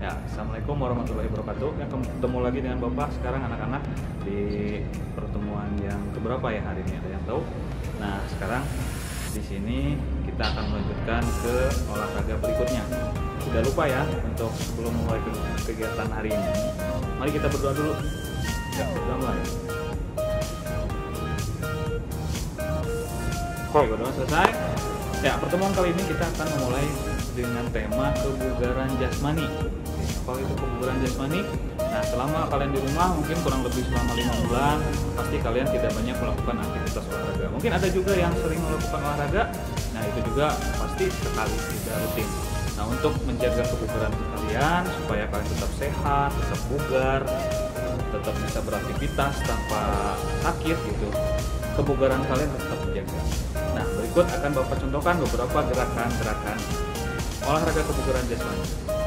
Ya, Assalamualaikum warahmatullahi wabarakatuh. Ya, ketemu lagi dengan Bapak sekarang anak-anak di pertemuan yang keberapa ya hari ini, ada yang tahu? Nah, sekarang di sini kita akan melanjutkan ke olahraga berikutnya. Tidak lupa ya untuk sebelum mulai kegiatan hari ini, mari kita berdoa dulu. Ya, berdoa mulai. Oke, berdoa selesai. Ya, pertemuan kali ini kita akan memulai dengan tema kebugaran jasmani. Apa itu kebugaran jasmani? Nah, selama kalian di rumah mungkin kurang lebih selama 5 bulan, pasti kalian tidak banyak melakukan aktivitas olahraga. Mungkin ada juga yang sering melakukan olahraga. Nah, itu juga pasti sekali, tidak rutin. Nah, untuk menjaga kebugaran kalian supaya kalian tetap sehat, tetap bugar, tetap bisa beraktivitas tanpa sakit gitu, kebugaran kalian tetap terjaga. Nah, berikut akan Bapak contohkan beberapa gerakan-gerakan olahraga kebugaran jasmani.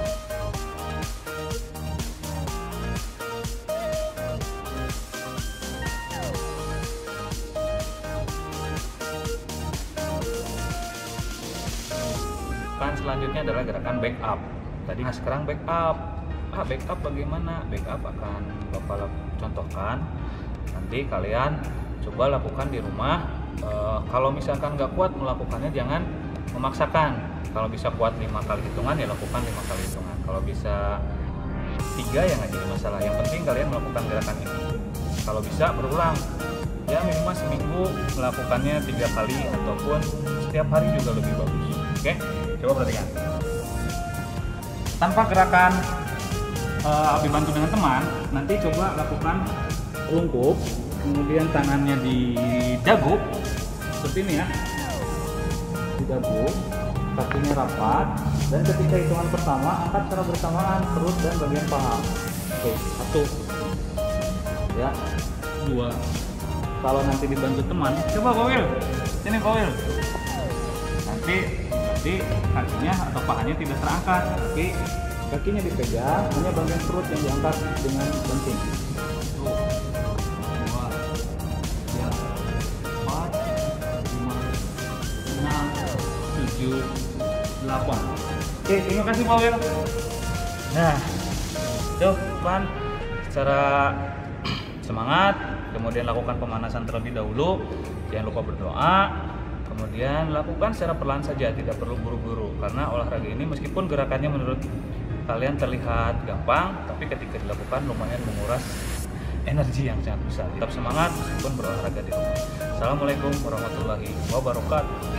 Selanjutnya adalah gerakan back up. Tadi sekarang back up. Back up bagaimana? Back up akan Bapak contohkan. Nanti kalian coba lakukan di rumah. Kalau misalkan nggak kuat melakukannya, jangan memaksakan. Kalau bisa kuat 5 kali hitungan ya lakukan 5 kali hitungan. Kalau bisa 3 ya nggak jadi masalah. Yang penting kalian melakukan gerakan ini. Kalau bisa berulang. Ya minimal seminggu melakukannya 3 kali ataupun setiap hari juga lebih bagus. Oke, coba perhatikan. Tanpa gerakan dibantu dengan teman, nanti coba lakukan lungkup, kemudian tangannya di dagu seperti ini ya, di dagu, kakinya rapat, dan ketika hitungan pertama angkat secara bersamaan perut dan bagian paha. Oke, 1, ya, 2. Kalau nanti dibantu teman, coba Pak Wil, sini Pak Wil. Nanti kakinya atau pahanya tidak terangkat, tapi kakinya dipegang, hanya bagian perut yang diangkat dengan banting. 1, 2, 3, 4, 5, 6, 7, 8. Oke, terima kasih Pak Wil. Nah, itu Pan secara semangat, kemudian lakukan pemanasan terlebih dahulu, jangan lupa berdoa. Kemudian lakukan secara perlahan saja, tidak perlu buru-buru, karena olahraga ini meskipun gerakannya menurut kalian terlihat gampang, tapi ketika dilakukan lumayan menguras energi yang sangat besar. Tetap semangat meskipun berolahraga di rumah. Assalamualaikum warahmatullahi wabarakatuh.